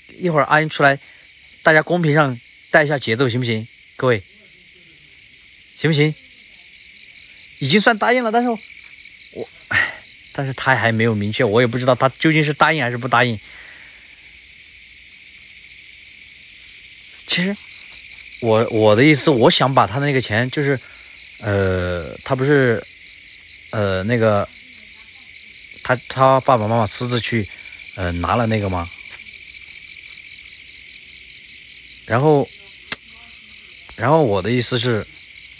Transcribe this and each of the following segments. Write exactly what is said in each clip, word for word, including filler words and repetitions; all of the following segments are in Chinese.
一会儿阿英出来，大家公屏上带一下节奏，行不行？各位，行不行？已经算答应了，但是我，我唉，但是他还没有明确，我也不知道他究竟是答应还是不答应。其实，我我的意思，我想把他的那个钱，就是，呃，他不是，呃，那个，他他爸爸妈妈私自去，呃，拿了那个吗？然后，然后我的意思是，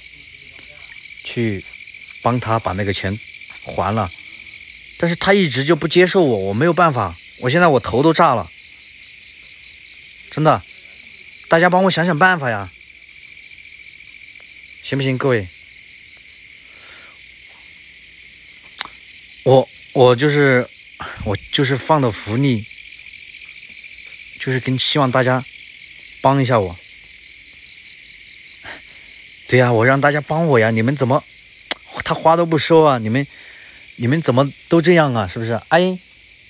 去帮他把那个钱还了，但是他一直就不接受我，我没有办法，我现在我头都炸了，真的。大家帮我想想办法呀，行不行，各位？我我就是我就是放的福利，就是跟希望大家帮一下我。对呀，我让大家帮我呀，你们怎么他花都不收啊？你们你们怎么都这样啊？是不是？阿英。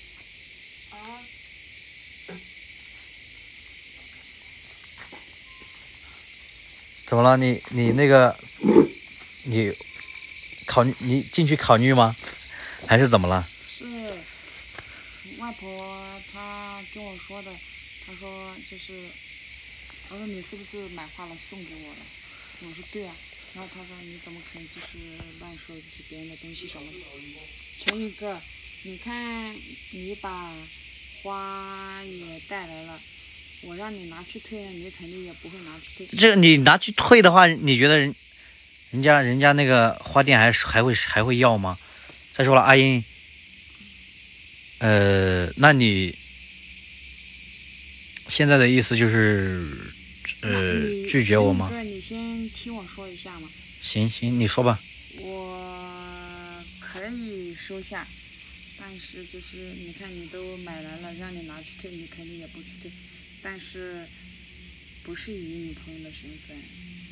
怎么了？你你那个，你考你进去考虑吗？还是怎么了？ 是外婆她跟我说的，她说就是，她说你是不是买花了送给我了？我说对啊。然后她说你怎么可能就是乱说就是别人的东西什么的？陈宇哥，你看你把花也带来了。我让你拿去退，你肯定也不会拿去退。 这你拿去退的话，你觉得人人家人家那个花店还还会还会要吗？再说了，阿英，呃，那你现在的意思就是呃拒绝我吗？ 你先听我说一下嘛。 行行，你说吧。 我可以收下，但是就是你看你都买来了，让你拿去退，你肯定也不去退。但是不是以女朋友的身份，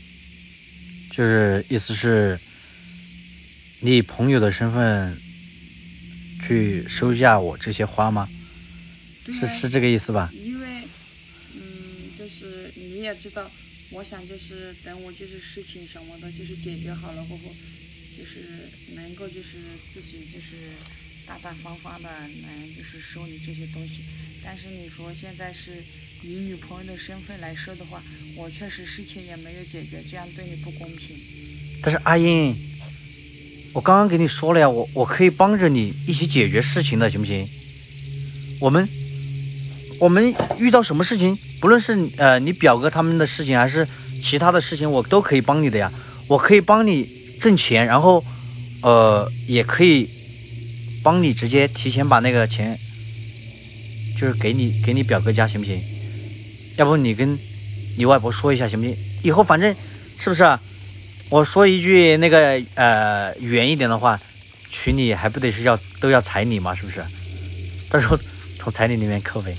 就是意思是你以朋友的身份去收下我这些花吗？是是这个意思吧？ 因为嗯，就是你也知道，我想就是等我就是事情什么的，就是解决好了过后，就是能够就是自己就是大大方方的能就是收你这些东西。但是你说现在是以女朋友的身份来说的话，我确实事情也没有解决，这样对你不公平。 但是阿英，我刚刚给你说了呀，我我可以帮着你一起解决事情的，行不行？我们我们遇到什么事情，不论是呃你表哥他们的事情，还是其他的事情，我都可以帮你的呀。我可以帮你挣钱，然后呃也可以帮你直接提前把那个钱。就是给你给你表哥家，行不行？要不你跟你外婆说一下，行不行？以后反正是不是啊？我说一句那个呃远一点的话，娶你还不得是要都要彩礼嘛，是不是？到时候从彩礼里面扣呗。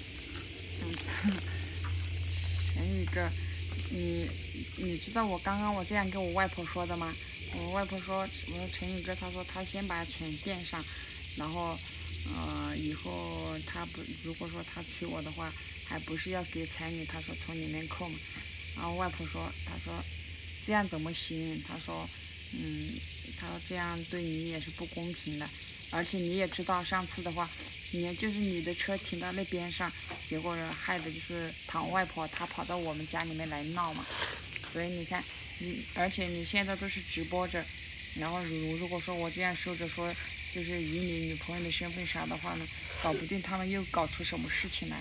陈宇哥，你你知道我刚刚我这样跟我外婆说的吗？我外婆说，我说陈宇哥，他说他先把钱垫上，然后。呃，以后他不，如果说他娶我的话，还不是要给彩礼？他说从里面扣嘛。然后外婆说，他说这样怎么行？他说，嗯，他说这样对你也是不公平的，而且你也知道上次的话，你就是你的车停到那边上，结果害的就是唐外婆她跑到我们家里面来闹嘛。所以你看，你而且你现在都是直播着，然后如如果说我这样收着说。就是以你女朋友的身份啥的话呢，搞不定他们又搞出什么事情来。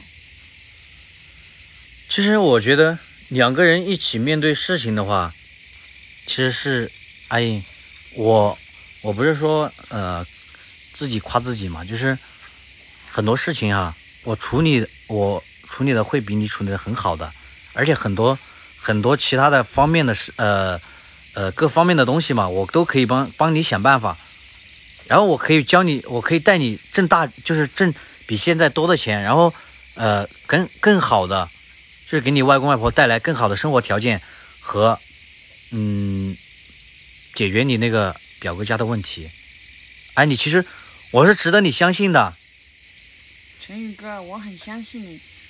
其实我觉得两个人一起面对事情的话，其实是阿英，我我不是说呃自己夸自己嘛，就是很多事情啊，我处理我处理的会比你处理的很好的，而且很多很多其他的方面的事呃呃各方面的东西嘛，我都可以帮帮你想办法。然后我可以教你，我可以带你挣大，就是挣比现在多的钱，然后，呃，更更好的，就是给你外公外婆带来更好的生活条件和，嗯，解决你那个表哥家的问题。哎，你其实我是值得你相信的。 陈宇哥，我很相信你，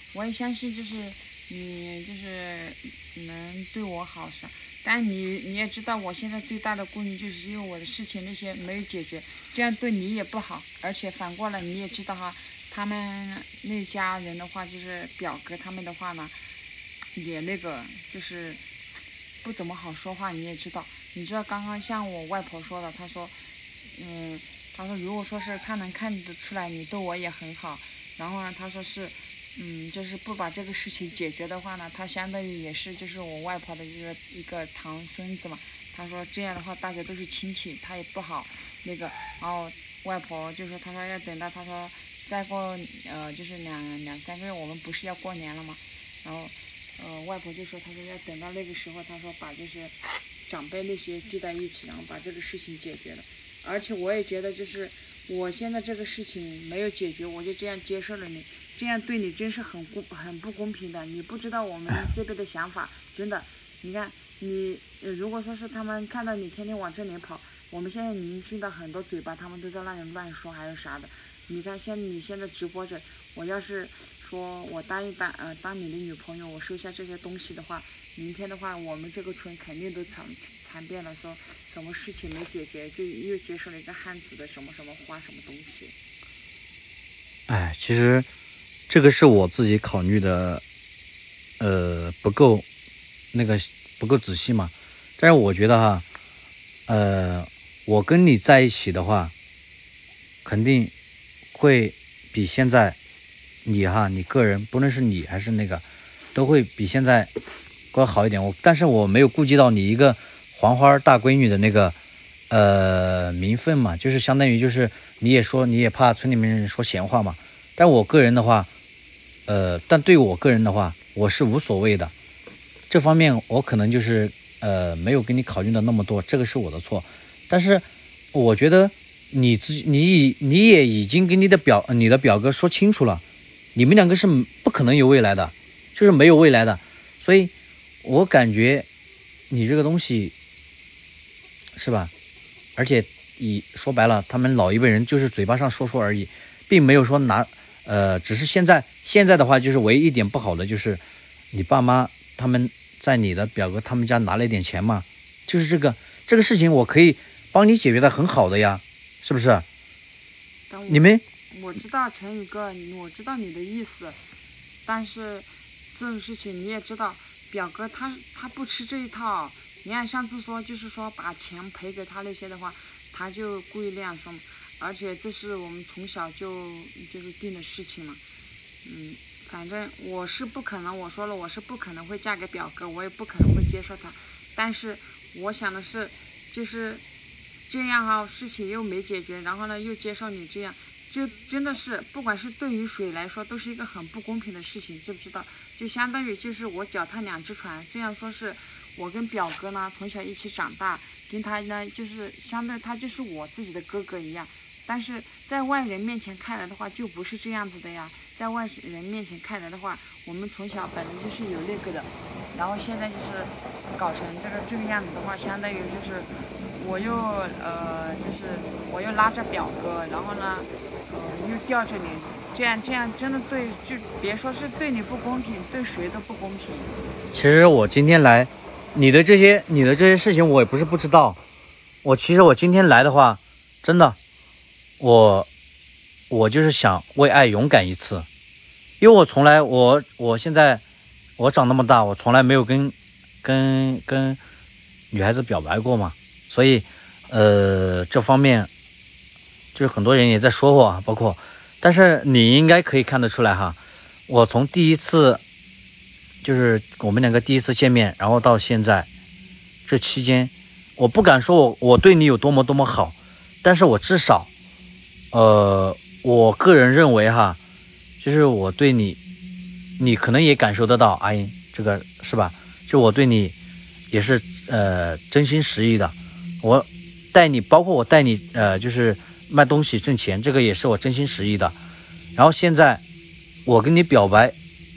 我也相信就是你就是能对我好是，但你你也知道我现在最大的顾虑就是因为我的事情那些没有解决，这样对你也不好，而且反过来你也知道哈，他们那家人的话就是表哥他们的话呢，也那个就是不怎么好说话，你也知道，你知道刚刚像我外婆说的，她说，嗯，她说如果说是她能看得出来你对我也很好，然后呢，她说是。嗯，就是不把这个事情解决的话呢，他相当于也是就是我外婆的一个一个堂孙子嘛。他说这样的话大家都是亲戚，他也不好那个。然后外婆就说，他说要等到他说再过呃就是两两三个月，我们不是要过年了吗？然后呃外婆就说，他说要等到那个时候，他说把就是长辈那些聚在一起，然后把这个事情解决了。而且我也觉得就是我现在这个事情没有解决，我就这样接受了你。这样对你真是很公很不公平的，你不知道我们这边的想法，真的。你看你，呃，如果说是他们看到你天天往这里跑，我们现在聆听到很多嘴巴，他们都在那里乱说，还有啥的。你看，现你现在直播着，我要是说我当一当呃当你的女朋友，我收下这些东西的话，明天的话，我们这个村肯定都传传遍了，说什么事情没解决，就又接受了一个汉子的什么什么花什么东西。 哎，其实。这个是我自己考虑的，呃，不够那个不够仔细嘛。但是我觉得哈，呃，我跟你在一起的话，肯定会比现在你哈，你个人不论是你还是那个，都会比现在会好一点。我但是我没有顾及到你一个黄花大闺女的那个呃名分嘛，就是相当于就是你也说你也怕村里面人说闲话嘛。但我个人的话。呃，但对我个人的话，我是无所谓的。这方面我可能就是呃没有跟你考虑的那么多，这个是我的错。但是我觉得你自你你也已经跟你的表你的表哥说清楚了，你们两个是不可能有未来的，就是没有未来的。所以我感觉你这个东西是吧？而且以说白了，他们老一辈人就是嘴巴上说说而已，并没有说拿。呃，只是现在现在的话，就是唯一一点不好的就是你爸妈他们在你的表哥他们家拿了一点钱嘛，就是这个这个事情我可以帮你解决的很好的呀，是不是？你们我知道陈宇哥，我知道你的意思，但是这种事情你也知道，表哥他他不吃这一套。你看上次说就是说把钱赔给他那些的话，他就故意那样说。而且这是我们从小就就是定的事情嘛，嗯，反正我是不可能，我说了我是不可能会嫁给表哥，我也不可能会接受他。但是我想的是，就是这样哈，事情又没解决，然后呢又接受你这样，就真的是不管是对于谁来说都是一个很不公平的事情，知不知道？就相当于就是我脚踏两只船，虽然说是我跟表哥呢从小一起长大，跟他呢就是相对他就是我自己的哥哥一样。但是在外人面前看来的话，就不是这样子的呀。在外人面前看来的话，我们从小本来就是有那个的，然后现在就是搞成这个这个样子的话，相当于就是我又呃，就是我又拉着表哥，然后呢，呃，又吊着你，这样这样真的对，就别说是对你不公平，对谁都不公平。 其实我今天来，你的这些你的这些事情我也不是不知道，我其实我今天来的话，真的。我我就是想为爱勇敢一次，因为我从来我我现在我长那么大，我从来没有跟跟跟女孩子表白过嘛，所以呃这方面就是很多人也在说我，包括，但是你应该可以看得出来哈，我从第一次就是我们两个第一次见面，然后到现在这期间，我不敢说我我对你有多么多么好，但是我至少。呃，我个人认为哈，就是我对你，你可能也感受得到，阿英这个是吧？就我对你也是呃真心实意的，我带你，包括我带你呃就是卖东西挣钱，这个也是我真心实意的。然后现在我跟你表白，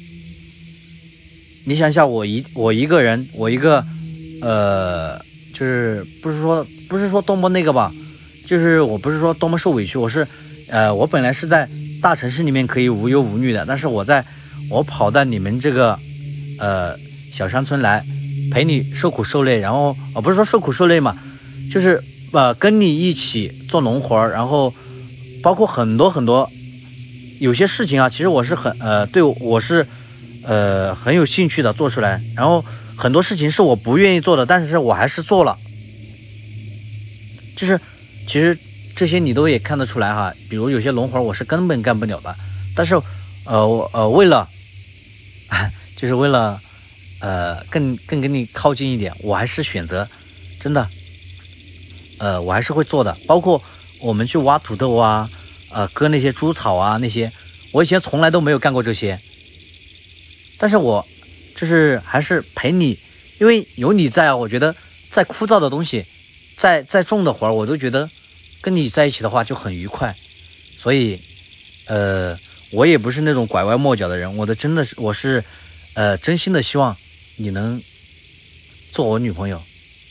你想想我一我一个人，我一个呃就是不是说不是说多么那个吧。就是我不是说多么受委屈，我是，呃，我本来是在大城市里面可以无忧无虑的，但是我在我跑到你们这个呃小山村来陪你受苦受累，然后哦不是说受苦受累嘛，就是呃跟你一起做农活，然后包括很多很多有些事情啊，其实我是很呃对我是呃很有兴趣的做出来，然后很多事情是我不愿意做的，但是我还是做了，就是其实这些你都也看得出来哈，比如有些农活我是根本干不了的，但是呃我呃为了就是为了呃更更跟你靠近一点，我还是选择真的呃我还是会做的，包括我们去挖土豆啊，呃割那些猪草啊那些，我以前从来都没有干过这些，但是我就是还是陪你，因为有你在啊，我觉得再枯燥的东西，再再重的活儿，我都觉得跟你在一起的话就很愉快，所以呃我也不是那种拐弯抹角的人，我的真的是我是呃真心的希望你能做我女朋友。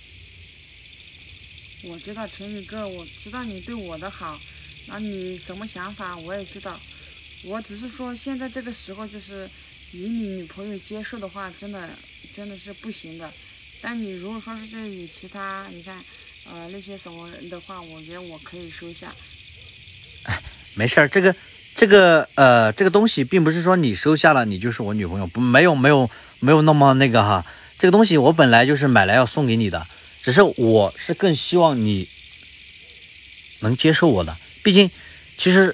我知道陈宇哥，我知道你对我的好，那你什么想法我也知道，我只是说现在这个时候就是以你女朋友接受的话，真的真的是不行的。但你如果说是以其他，你看呃那些什么的话，我觉得我可以收下。 哎，没事儿，这个这个呃这个东西并不是说你收下了你就是我女朋友，不没有没有没有那么那个哈，这个东西我本来就是买来要送给你的，只是我是更希望你能接受我的，毕竟其实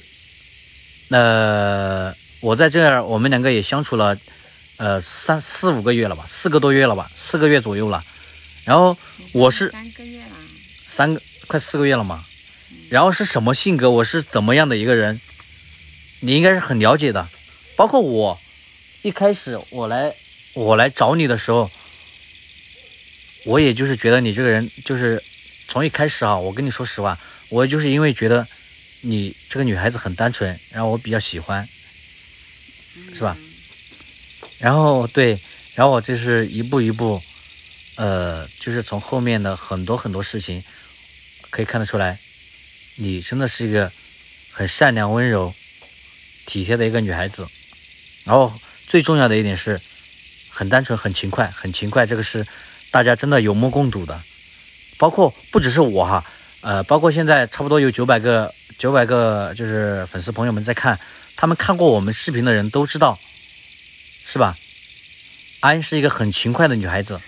呃我在这儿我们两个也相处了呃三四五个月了吧，四个多月了吧，四个月左右了，然后我是三个月了， 三个快四个月了嘛，然后是什么性格，我是怎么样的一个人，你应该是很了解的。包括我一开始我来我来找你的时候，我也就是觉得你这个人就是从一开始啊，我跟你说实话，我就是因为觉得你这个女孩子很单纯，然后我比较喜欢，是吧？然后对，然后我就是一步一步，呃，就是从后面的很多很多事情可以看得出来，你真的是一个很善良、温柔、体贴的一个女孩子。然后最重要的一点是，很单纯、很勤快、很勤快，这个是大家真的有目共睹的。包括不只是我哈，呃，包括现在差不多有九百个、九百个就是粉丝朋友们在看，他们看过我们视频的人都知道，是吧？安是一个很勤快的女孩子，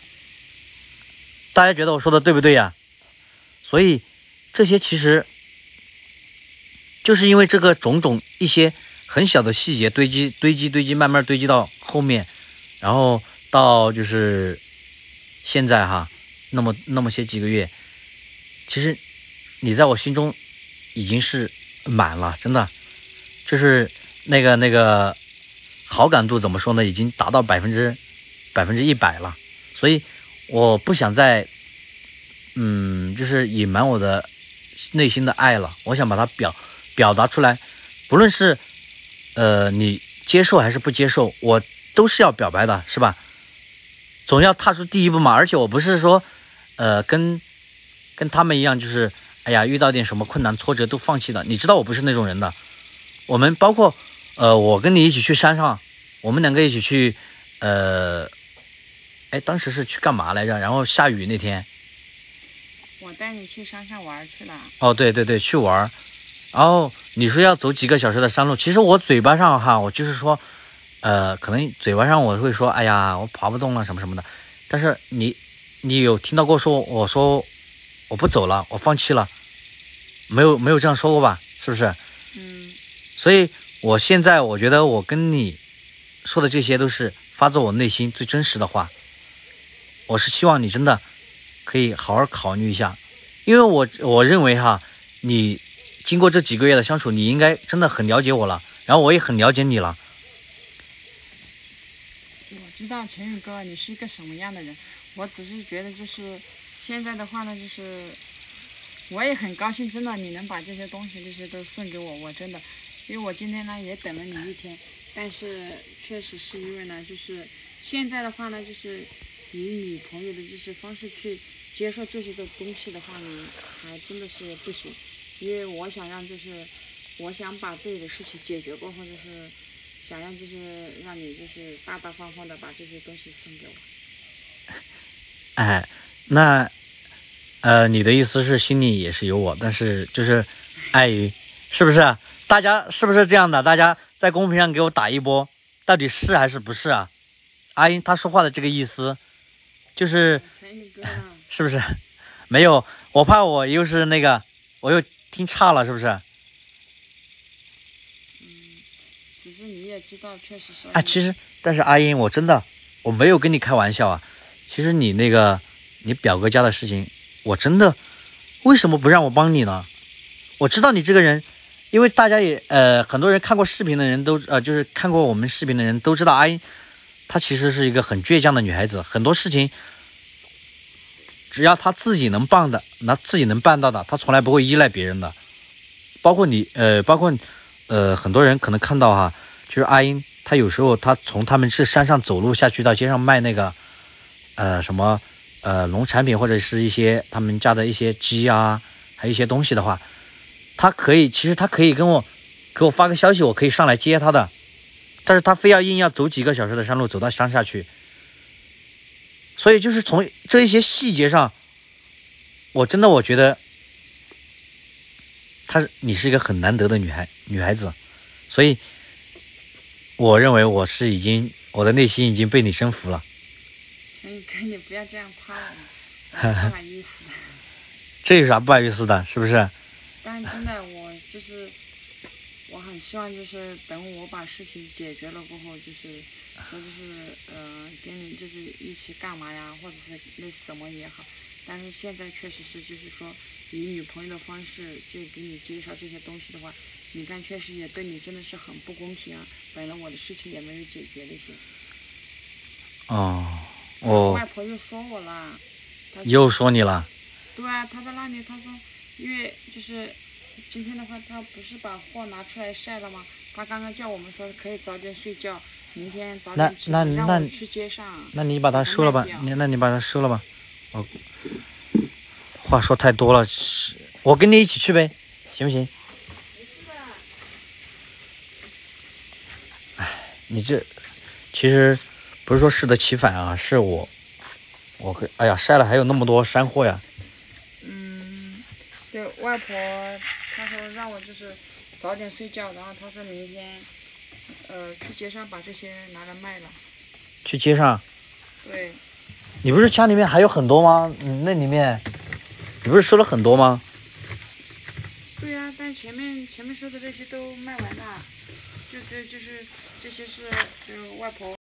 大家觉得我说的对不对呀？所以这些其实就是因为这个种种一些很小的细节堆积堆积堆积，慢慢堆积到后面，然后到就是现在哈，那么那么些几个月，其实你在我心中已经是满了，真的就是那个那个好感度怎么说呢，已经达到百分之百分之一百了，所以我不想再嗯就是隐瞒我的内心的爱了，我想把它表表达出来，不论是呃你接受还是不接受，我都是要表白的，是吧？总要踏出第一步嘛。而且我不是说呃跟跟他们一样，就是哎呀遇到点什么困难挫折都放弃的，你知道我不是那种人的。我们包括呃我跟你一起去山上，我们两个一起去呃哎当时是去干嘛来着，然后下雨那天我带你去山上玩去了。 哦对对对，去玩，然后你说要走几个小时的山路，其实我嘴巴上哈，我就是说呃可能嘴巴上我会说哎呀我爬不动了什么什么的，但是你你有听到过说我说我不走了，我放弃了，没有没有这样说过吧？是不是？ 嗯。 所以我现在我觉得我跟你说的这些都是发自我内心最真实的话，我是希望你真的可以好好考虑一下，因为我我认为哈，你经过这几个月的相处，你应该真的很了解我了，然后我也很了解你了。 我知道陈宇哥你是一个什么样的人，我只是觉得就是现在的话呢，就是我也很高兴，真的你能把这些东西这些都送给我，我真的，因为我今天呢也等了你一天，但是确实是因为呢，就是现在的话呢，就是以女朋友的就是方式去接受这些的东西的话呢，还真的是不行，因为我想让就是我想把自己的事情解决过后，就是想要就是让你就是大大方方的把这些东西送给我。 哎，那呃，你的意思是心里也是有我，但是就是碍于，是不是？大家是不是这样的？大家在公屏上给我打一波，到底是还是不是啊？阿英她说话的这个意思，就是是不是？没有，我怕我又是那个，我又听差了，是不是？ 嗯，只是你也知道，确实是。 啊，其实，但是阿英，我真的我没有跟你开玩笑啊。其实你那个你表哥家的事情，我真的为什么不让我帮你呢？我知道你这个人。因为大家也呃很多人看过视频的人都呃就是看过我们视频的人都知道，阿英她其实是一个很倔强的女孩子，很多事情只要她自己能办的，那自己能办到的，她从来不会依赖别人的。包括你呃包括呃很多人可能看到哈，就是阿英她有时候她从他们这山上走路下去到街上卖那个呃什么呃农产品或者是一些他们家的一些鸡啊，还有一些东西的话。他可以，其实他可以跟我给我发个消息，我可以上来接他的，但是他非要硬要走几个小时的山路走到乡下去，所以就是从这一些细节上，我真的我觉得她你是一个很难得的女孩女孩子，所以我认为我是已经我的内心已经被你征服了。 陈宇哥，你不要这样夸我嘛，不好意思的。 这有啥不好意思的，是不是？ 但真的，我就是我很希望，就是等我把事情解决了过后，就是说就是呃，跟你就是一起干嘛呀，或者是那什么也好。但是现在确实是就是说以女朋友的方式就给你介绍这些东西的话，你看确实也对你真的是很不公平啊。本来我的事情也没有解决那些。 哦，我外婆又说我了。 又说你了？ 对啊，她在那里，她说。因为就是今天的话，他不是把货拿出来晒了吗？他刚刚叫我们说可以早点睡觉，明天早点起来让我们去街上。 那你把它收了吧，你那你把它收了吧。我话说太多了，我跟你一起去呗，行不行？哎，你这其实不是说适得其反啊，是我我跟哎呀晒了还有那么多山货呀。 对，外婆她说让我就是早点睡觉，然后她说明天呃去街上把这些拿来卖了。 去街上？ 对。 你不是家里面还有很多吗？你那里面你不是收了很多吗？ 对呀、啊，但前面前面说的这些都卖完了，就这就是这些是就是外婆。